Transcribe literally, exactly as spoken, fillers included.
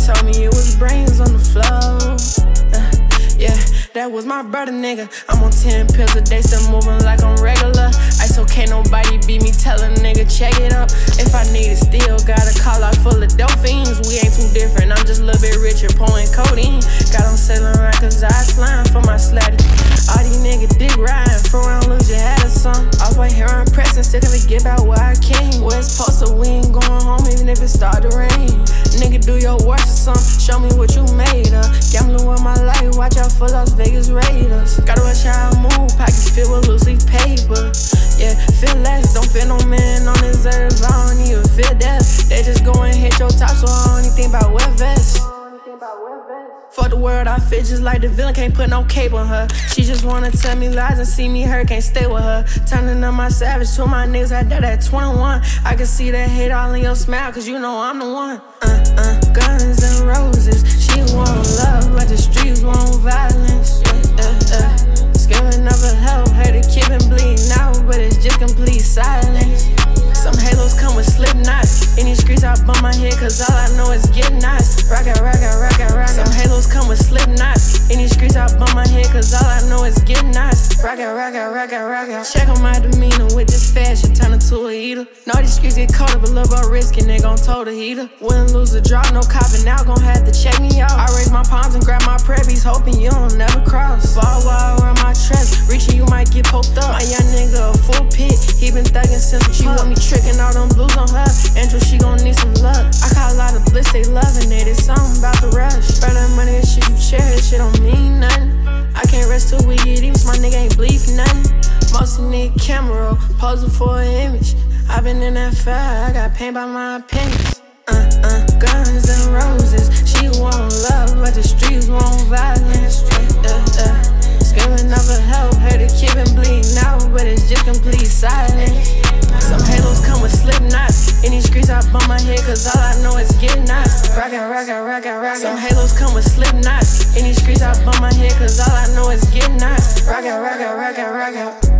told me it was brains on the floor. uh, Yeah, that was my brother, nigga. I'm on ten pills a day, still moving like I'm regular. Ice so can't nobody beat me, tell a nigga check it up. If I need it, still got a call out full of dope fiends. We ain't too different, I'm just a little bit richer, pouring codeine. Got on sailing around cause I slime for my slatty. All these niggas dick riding, for around lose you had a song. Off right here I'm pressing, still gonna get back where I came. West Postal, we ain't going home even if it start to rain. Nigga, do your worst or something, show me what you made of. Gambling with my life, watch out for Las Vegas Raiders. Gotta watch how I move, pockets filled with loose leaf paper. Yeah, feel less, don't feel no man on his earth. I don't even feel death. They just go and hit your top, so I don't even think about wet vests. Fuck the world, I fit just like the villain, can't put no cape on her. She just wanna tell me lies and see me hurt, can't stay with her. Turning up my savage to my niggas, I died at twenty-one. I can see that hate all in your smile, cause you know I'm the one. Uh, uh, guns and roses, she want love, but the streets want violence. Uh, uh, uh. Scaring never help, her to keep and bleeding out, but it's just complete silence. Some halos come with slip knots. In these streets I bump my head cause all I know is get knots. Rock out, rock out, rock out, rock out. Some halos come with slip knots. In these streets I bump my head cause all I know is get knots. Rock out, rock out, rock out, rock out. Check on my demeanor with this fashion, turn into a eater. Know these streets get colder, but little bit risky, they gon' tow the heater. Wouldn't lose a draw, no copping out, gon' have to check me out. I raise my palms and grab my previes, hoping you don't never cross. Ball wire around my chest, reaching you might get poked up. My young nigga a full pit, he been thuggin' since she want me tricking all them blues on her. Andrew, she gon' need some luck. I caught a lot of bliss, they loving it. It's something about the rush. Better money and shit you cherish, shit don't mean nothing. I can't rest till we get even, my nigga ain't bleed for nothing. Mostly need camera, posing for an image. I been in that fire, I got pain by my opinions. Uh, uh, guns and roses, she want love, but the streets want violence. Uh, uh, uh. Screaming never help, her to keep and bleeding out, but it's just complete silence. Some halos come with slip knots. In these streets I bump my head cause all I know is get knots. Rock out, rock out, rock out, rock out. Some halos come with slip knots. In these streets I bump my head cause all I know is get knots. Rock out, rock out, rock out, rock out.